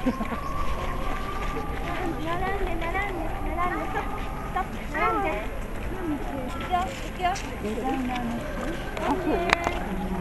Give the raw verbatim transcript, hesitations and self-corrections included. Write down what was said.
並んで並んで並んでストップストップ並んで。いくよいくよ。デザイナーの人。